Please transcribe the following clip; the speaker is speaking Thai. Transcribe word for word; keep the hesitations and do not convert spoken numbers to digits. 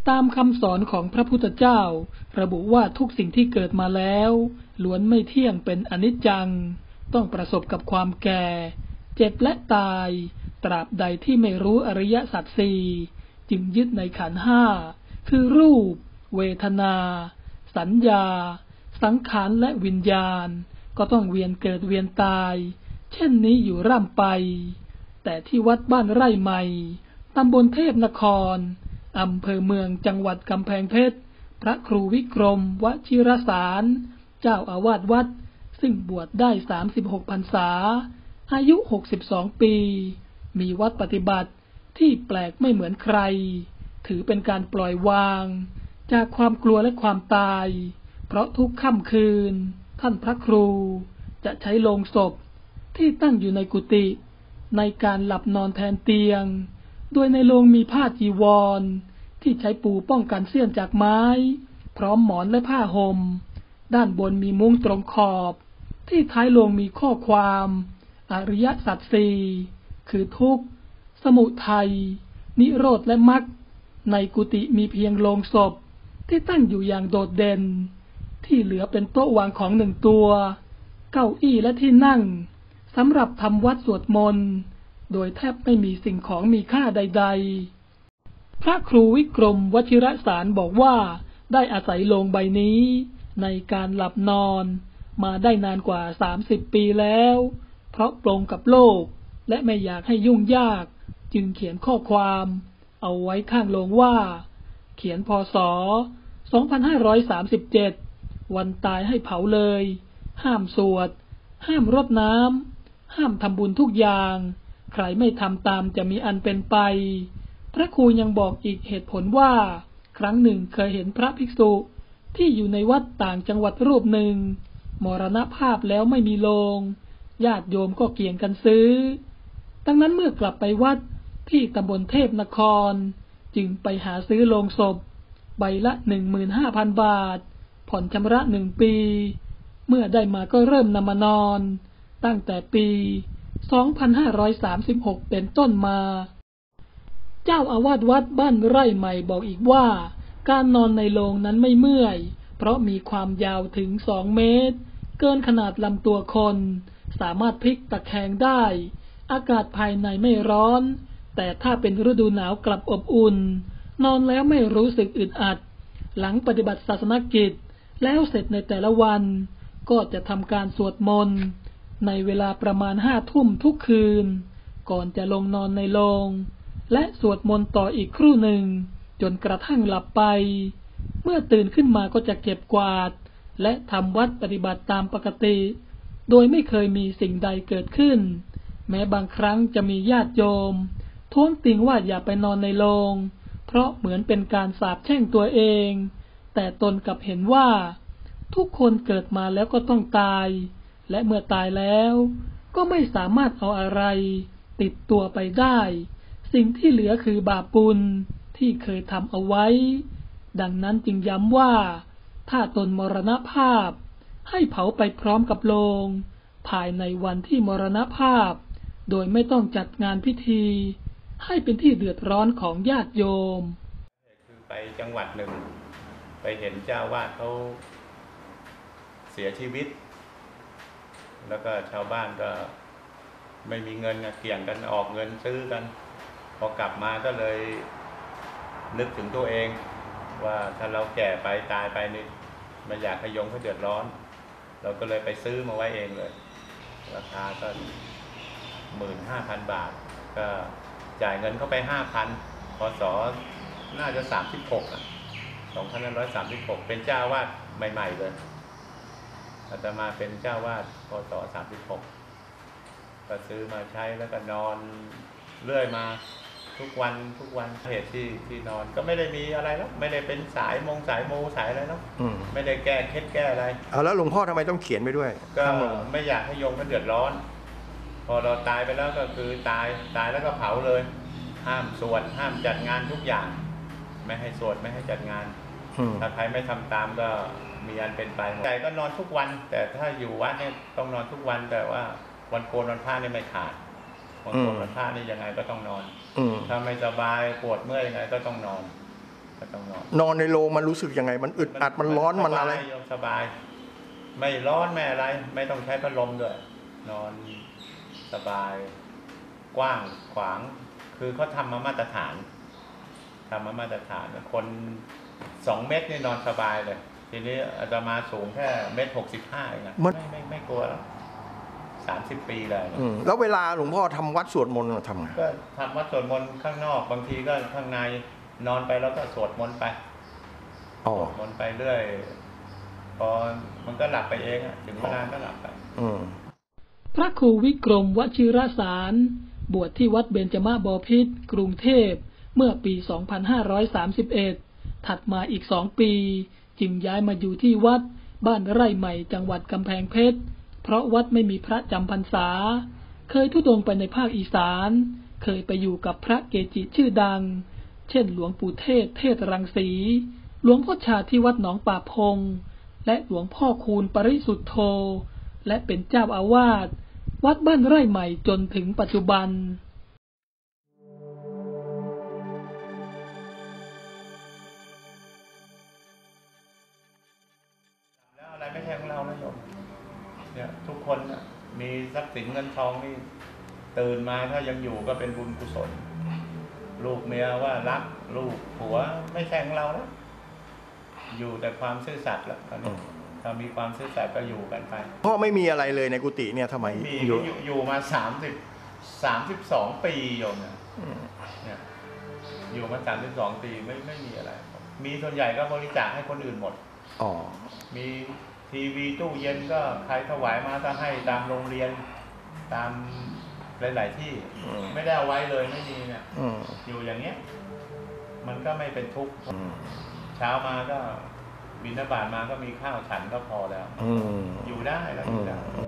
ตามคำสอนของพระพุทธเจ้าระบุว่าทุกสิ่งที่เกิดมาแล้วล้วนไม่เที่ยงเป็นอนิจจังต้องประสบกับความแก่เจ็บและตายตราบใดที่ไม่รู้อริยสัจสี่จึงยึดในขันธ์ห้าคือรูปเวทนาสัญญาสังขารและวิญญาณก็ต้องเวียนเกิดเวียนตายเช่นนี้อยู่ร่ำไปแต่ที่วัดบ้านไร่ใหม่ตำบลเทพนครอำเภอเมืองจังหวัดกำแพงเพชรพระครูวิกรมวชิรสารเจ้าอาวาสวัดซึ่งบวชได้สามสิบหกพรรษาอายุหกสิบสองปีมีวัดปฏิบัติที่แปลกไม่เหมือนใครถือเป็นการปล่อยวางจากความกลัวและความตายเพราะทุกค่ำคืนท่านพระครูจะใช้โลงศพที่ตั้งอยู่ในกุฏิในการหลับนอนแทนเตียงโดยในโลงมีผ้าจีวรที่ใช้ปูป้องกันเสี้ยนจากไม้พร้อมหมอนและผ้าห่มด้านบนมีมุ้งตรงขอบที่ท้ายโลงมีข้อความอริยสัจสี่คือทุกข์สมุทัยนิโรธและมรรคในกุฏิมีเพียงโลงศพที่ตั้งอยู่อย่างโดดเด่นที่เหลือเป็นโต๊ะวางของหนึ่งตัวเก้าอี้และที่นั่งสำหรับทำวัดสวดมนต์โดยแทบไม่มีสิ่งของมีค่าใดๆพระครูวิกรมวชิรสารบอกว่าได้อาศัยโลงใบนี้ในการหลับนอนมาได้นานกว่าสามสิบปีแล้วเพราะปลงกับโลกและไม่อยากให้ยุ่งยากจึงเขียนข้อความเอาไว้ข้างโลงว่าเขียนพ.ศ. สองพันห้าร้อยสามสิบเจ็ดวันตายให้เผาเลยห้ามสวดห้ามรดน้ำห้ามทำบุญทุกอย่างใครไม่ทำตามจะมีอันเป็นไปพระครูยังบอกอีกเหตุผลว่าครั้งหนึ่งเคยเห็นพระภิกษุที่อยู่ในวัดต่างจังหวัดรูปหนึ่งมรณภาพแล้วไม่มีโลงญาติโยมก็เกี่ยงกันซื้อดังนั้นเมื่อกลับไปวัดที่ตำบลเทพนครจึงไปหาซื้อโลงศพใบละ หนึ่งหมื่นห้าพัน บาทผ่อนชำระหนึ่งปีเมื่อได้มาก็เริ่มนำมานอนตั้งแต่ปีสองพันห้าร้อยสามสิบหกเป็นต้นมาเจ้าอาวาสวัดบ้านไร่ใหม่บอกอีกว่าการนอนในโลงนั้นไม่เมื่อยเพราะมีความยาวถึงสองเมตรเกินขนาดลำตัวคนสามารถพลิกตะแคงได้อากาศภายในไม่ร้อนแต่ถ้าเป็นฤดูหนาวกลับอบอุ่นนอนแล้วไม่รู้สึกอึดอัดหลังปฏิบัติศาสนกิจแล้วเสร็จในแต่ละวันก็จะทำการสวดมนต์ในเวลาประมาณห้าทุ่มทุกคืนก่อนจะลงนอนในโลงและสวดมนต์ต่ออีกครู่หนึ่งจนกระทั่งหลับไปเมื่อตื่นขึ้นมาก็จะเก็บกวาดและทำวัดปฏิบัติตามปกติโดยไม่เคยมีสิ่งใดเกิดขึ้นแม้บางครั้งจะมีญาติโยมท้วงติงว่าอย่าไปนอนในโลงเพราะเหมือนเป็นการสาปแช่งตัวเองแต่ตนกลับเห็นว่าทุกคนเกิดมาแล้วก็ต้องตายและเมื่อตายแล้วก็ไม่สามารถเอาอะไรติดตัวไปได้สิ่งที่เหลือคือบาปบุญที่เคยทำเอาไว้ดังนั้นจึงย้ำว่าถ้าตนมรณภาพให้เผาไปพร้อมกับโลงภายในวันที่มรณภาพโดยไม่ต้องจัดงานพิธีให้เป็นที่เดือดร้อนของญาติโยมคือไปจังหวัดหนึ่งไปเห็นเจ้าวาดเขาเสียชีวิตแล้วก็ชาวบ้านก็ไม่มีเงินเกี่ยงกันออกเงินซื้อกันพอกลับมาก็เลยนึกถึงตัวเองว่าถ้าเราแก่ไปตายไปนี่ไม่อยากให้โยมเขาเดือดร้อนเราก็เลยไปซื้อมาไว้เองเลยราคาก็หมื่นห้าพันบาทก็จ่ายเงินเข้าไปห้าพันพศน่าจะสามสิบหกอ่ะสองพันห้าร้อยสามสิบหกเป็นเจ้าวาดใหม่ๆเลยอาตมาเป็นเจ้าวาดพศสามสิบหกก็ซื้อมาใช้แล้วก็นอนเรื่อยมาทุกวันทุกวันเหตุที่ที่นอนก็ไม่ได้มีอะไรแล้วไม่ได้เป็นสายมงสายมูสายอะไรแล้วไม่ได้แก้เคล็ดแก้อะไรเอาแล้วหลวงพ่อทำไมต้องเขียนไปด้วยก็ไม่อยากให้โยมเขาเดือดร้อนพอเราตายไปแล้วก็คือตายตายแล้วก็เผาเลยห้ามสวดห้ามจัดงานทุกอย่างไม่ให้สวดไม่ให้จัดงานถ้าใครไม่ทำตามก็มีอันเป็นไปใจก็นอนทุกวันแต่ถ้าอยู่วัดเนี่ยต้องนอนทุกวันแต่ว่าวันโกนวันพระนี่ไม่ขาดวันโกนวันพระนี่ยังไงก็ต้องนอนถ้าไม่สบายปวดเมื่อยยังไงก็ต้องนอนก็ต้องนอนนอนในโรงมันรู้สึกยังไง มันอึดอัดมันร้อนมันอะไรสบายไม่ร้อนไม่อะไร ไม่ต้องใช้พัดลมด้วยนอนสบายกว้างขวางคือเขาทำมามาตรฐานทำมามาตรฐานคนสองเมตรนี่นอนสบายเลยทีนี้อาตมาสูงแค่เมตรหกสิบห้าเองนะไม่ไม่ไม่กลัวแล้วสามสิบปีเลยแล้วเวลาหลวงพ่อทำวัดสวดมนต์ทำไงก็ทำวัดสวดมนต์ข้างนอกบางทีก็ข้างในนอนไปแล้วก็สวดมนต์ไปสวดมนต์ไปเรื่อยพอมันก็หลับไปเองอ่ะถึงเวลาก็หลับไปพระครูวิกรมวชิรสารบวชที่วัดเบญจมาบพิตรกรุงเทพเมื่อปีสองพันห้าร้อยสามสิบเอ็ดถัดมาอีกสองปีจึงย้ายมาอยู่ที่วัดบ้านไร่ใหม่จังหวัดกำแพงเพชรเพราะวัดไม่มีพระจำพรรษาเคยทุดงไปในภาคอีสานเคยไปอยู่กับพระเกจิชื่อดังเช่นหลวงปู่เทศเทศรังสีหลวงพ่อชาที่วัดหนองป่าพงและหลวงพ่อคูณปริสุทโธและเป็นเจ้าอาวาสวัดบ้านไร่ใหม่จนถึงปัจจุบันแล้วอะไรไม่ใช่ของเรานะโยมเนี่ยทุกคนนะมีทรัพย์สินเงินทองนี่ตื่นมาถ้ายังอยู่ก็เป็นบุญกุศลลูกเมียว่ารักลูกผัวไม่ใช่ของเราแล้วอยู่แต่ความซื่อสัตย์แล้วตอนนี้ถ้ามีความซื่อสัตย์ก็อยู่กันไปพ่อไม่มีอะไรเลยในกุฏิเนี่ยทำไมอยู่อยู่มาสามสิบสามสิบสองปีโยมเนี่ยเนี่ยอยู่มาสามสิบสองปีไม่ไม่มีอะไรมีส่วนใหญ่ก็บริจาคให้คนอื่นหมดอ๋อมีทีวีตู้เย็นก็ใครถวายมาก็ให้ตามโรงเรียนตามหลายๆที่ไม่ได้เอาไว้เลยไม่มีเนี่ยอยู่อย่างเงี้ยมันก็ไม่เป็นทุกข์เช้ามาก็บิณฑบาตมาก็มีข้าวฉันก็พอแล้วอยู่ได้แล้วอยู่ได้